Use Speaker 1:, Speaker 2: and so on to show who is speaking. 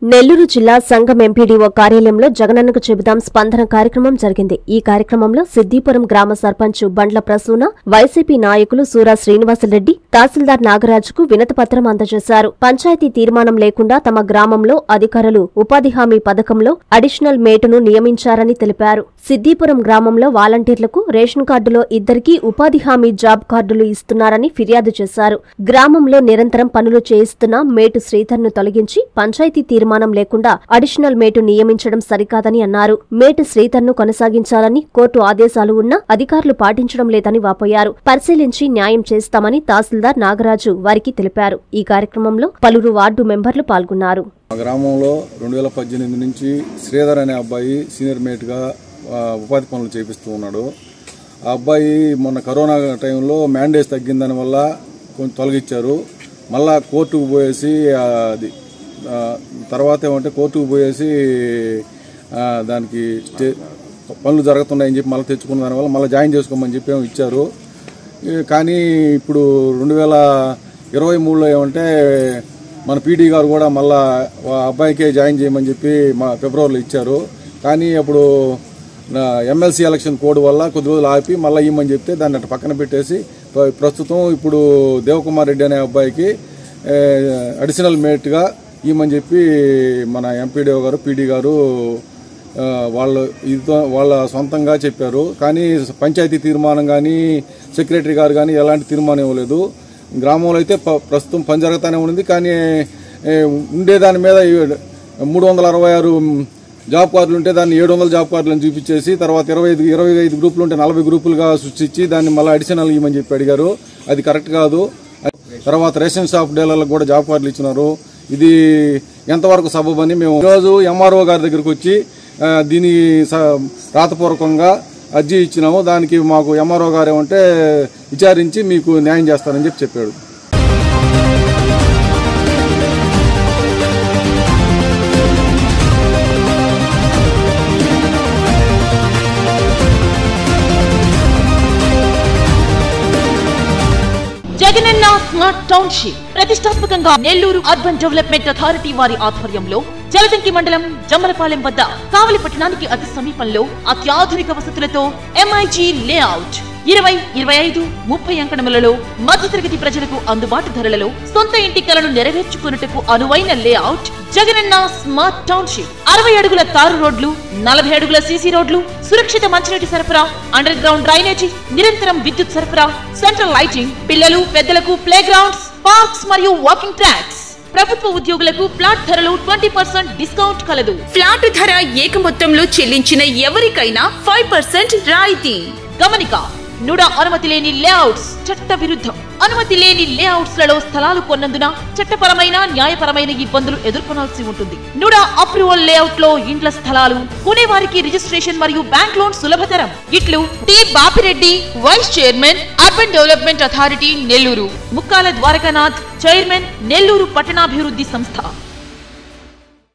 Speaker 1: నెల్లూరు జిల్లా సంఘం ఎంపీడీఓ కార్యాలయంలో జగనన్నకు చెబుదాం స్పందన కార్యక్రమం జరిగింది. ఈ కార్యక్రమంలో సిద్దిపురం గ్రామ సర్పంచ్ బండ్ల ప్రసూన, వైసీపీ నాయకులు సూరా శ్రీనివాసరెడ్డి, తహసీల్దార్ నాగరాజుకు వినతిపత్రం అందజేశారు. పంచాయతీ తీర్మానం లేకుండా తమ గ్రామంలో అధికారులు ఉపాధి హామీ పథకంలో అడిషనల్ మేటును నియమించారని తెలిపారు. సిద్దిపురం గ్రామంలో వాలంటీర్లకు రేషన్ కార్డులో ఇద్దరికీ ఉపాధి హామీ జాబ్ కార్డులు ఇస్తున్నారని ఫిర్యాదు చేశారు. గ్రామంలో నిరంతరం పనులు చేయిస్తున్న మేటు శ్రీధర్ను తొలగించి పంచాయతీ తీర్మానం లేకుండా అడిషనల్ మేటు నియమించడం సరికాదని అన్నారు. మేటు శ్రీధర్ను కొనసాగించాలని కోర్టు ఆదేశాలు ఉన్నా అధికారులు పాటించడం లేదని వాపోయారు. పరిశీలించి న్యాయం చేస్తామని తహసీల్దార్ నాగరాజు వారికి తెలిపారు. ఈ కార్యక్రమంలో పలువురు వార్డు మెంబర్లు పాల్గొన్నారు.
Speaker 2: గ్రామంలో 2018 నుంచి శ్రీధర్ అనే అబ్బాయి సీనియర్ మేట్ గా ఉపాధి పనులు చేపిస్తూ ఉన్నాడు. ఆ అబ్బాయి మొన్న కరోనా టైంలో మ్యాండేజ్ తగ్గిందని వల్ల కొంచెం తొలగించారు. మళ్ళా కోర్టుకు పోయేసి తర్వాత ఏమంటే కోర్టుకు పోయేసి దానికి పనులు జరుగుతున్నాయని చెప్పి మళ్ళీ తెచ్చుకున్న దానివల్ల మళ్ళీ జాయిన్ చేసుకోమని చెప్పి ఇచ్చారు. కానీ ఇప్పుడు 2023లో ఏమంటే మన పీడీ గారు కూడా మళ్ళా అబ్బాయికే జాయిన్ చేయమని చెప్పి ఫిబ్రవరిలో ఇచ్చారు. కానీ అప్పుడు ఎమ్మెల్సీ ఎలక్షన్ కోడ్ వల్ల కొద్ది రోజులు ఆపి మళ్ళీ ఇవ్వమని చెప్తే దాన్ని అటు పక్కన పెట్టేసి ప్రస్తుతం ఇప్పుడు దేవకుమార్ రెడ్డి అనే అబ్బాయికి అడిషనల్ మేట్గా ఇవ్వమని చెప్పి మన ఎంపీడీఓ గారు పీడీ గారు వాళ్ళ సొంతంగా చెప్పారు. కానీ పంచాయతీ తీర్మానం కానీ సెక్రటరీ గారు కానీ ఎలాంటి తీర్మానం ఇవ్వలేదు. గ్రామంలో అయితే ప్రస్తుతం పని జరుగుతూనే ఉంది. కానీ ఉండేదాని మీద 366 జాబ్ కార్డులు ఉంటే దాన్ని 700 జాబ్ కార్డులను చూపించేసి తర్వాత 25 గ్రూపులు ఉంటే 40 గ్రూపులుగా సృష్టించి దాన్ని మళ్ళీ అడిషనల్ ఇవ్వమని చెప్పి అడిగారు. అది కరెక్ట్ కాదు. తర్వాత రేషన్ షాప్ డీలర్లకు కూడా జాబ్ కార్డులు ఇచ్చినారు. ఇది ఎంతవరకు సబబని మేము ఈరోజు ఎంఆర్ఓ గారి దగ్గరకు వచ్చి దీని రాతపూర్వకంగా అర్జీ ఇచ్చినాము. దానికి మాకు ఎంఆర్ఓ గారు ఏమంటే విచారించి మీకు న్యాయం చేస్తారని చెప్పాడు.
Speaker 3: జగనన్న స్మార్ట్ టౌన్షిప్ ప్రతిష్టాత్మకంగా నెల్లూరు అర్బన్ డెవలప్మెంట్ అథారిటీ వారి ఆధ్వర్యంలో జలదంకి మండలం జమ్మలపాలెం వద్ద కావలి పట్టణానికి అతి సమీపంలో అత్యాధునిక వసతులతో ఎంఐజీ లేఅవుట్ 20, 25, 30 అంకణములలో మధ్యతరగతి ప్రజలకు అందుబాటు ధరలలో సొంత ఇంటి కలను నెరవేర్చుకున్నట్టుకు అనువైన లేఅవుట్ జగనన్న స్మార్ట్ టౌన్షిప్. 60 అడుగుల తారు రోడ్లు, 40 అడుగుల సీసీ రోడ్లు, సురక్షిత మంచినీటి సరఫరా, అండర్ గ్రౌండ్ డ్రైనేజీ, నిరంతరం విద్యుత్ సరఫరా, సెంట్రల్ లైటింగ్, పిల్లలు పెద్దలకు ప్లే గ్రౌండ్స్, పార్క్స్ మరియు వాకింగ్ ట్రాక్స్. ప్రభుత్వ ఉద్యోగులకు ఫ్లాట్ ధరలు 20% డిస్కౌంట్ కలదు. ఫ్లాట్ ధర ఏక మొత్తంలో చెల్లించిన ఎవరికైనా 5% రాయితీ. గమనిక: నుడా అనుమతి లేని లేఅవుట్స్ చట్ట విరుద్ధం. అనుమతి లేని లేఅవుట్స్ లలో స్థలాలు కొన్నందున చట్టపరమైన న్యాయపరమైన ఇబ్బందులు ఎదుర్కొనాల్సి ఉంటుంది. నుడా అప్రూవల్ లేఅవుట్ లో ఇండ్ల స్థలాలు కొనేవారికి రిజిస్ట్రేషన్ మరియు బ్యాంక్ లోన్ సులభతరం. ఇట్లు T Bapireddy, vice chairman, urban development authority Nellore. Mukkala Dwarakanath, chairman, Nellore పట్టణాభివృద్ధి సంస్థ.